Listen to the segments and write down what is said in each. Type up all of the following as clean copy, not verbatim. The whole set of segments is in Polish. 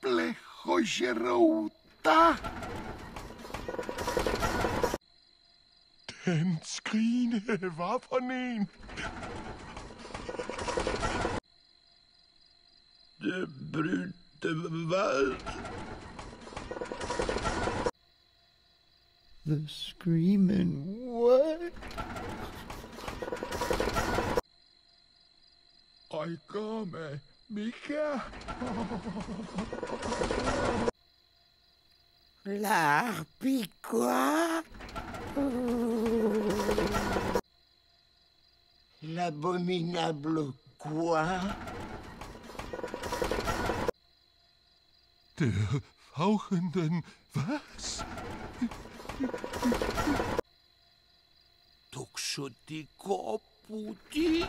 blechožrouta. Den skrigende var for en. Det brydte hvad? The screaming what? Oj, komme, Mika. L'arpicua. L'abominable quoi? De fauchenden was? Toxoticoputi?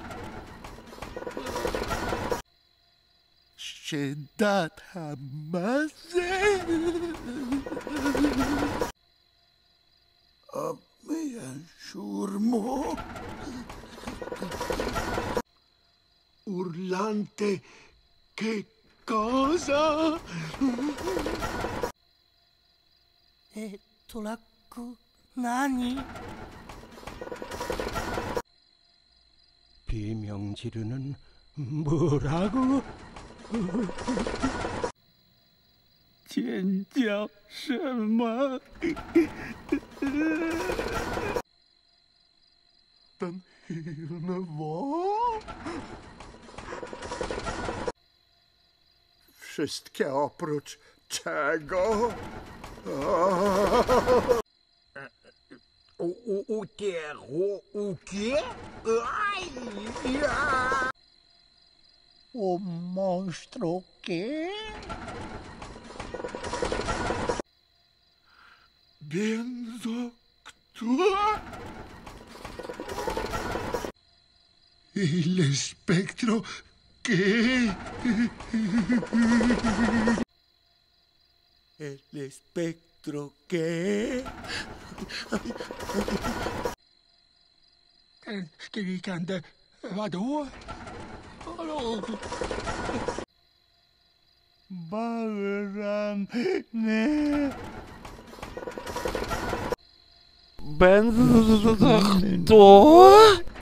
Shedat hamaze? Amean shurmo? Urlante, che cosa? トラック何? 비명 지르는 뭐라고? 尖叫什么？Dan hele vad? Wszystkie oprócz czego? O quê? Ai! O monstro quê? Benzo kto? El espectro ¿qué? El espectro ¿qué? Skrikande vadå? Bauran, nej. Benzo, kto?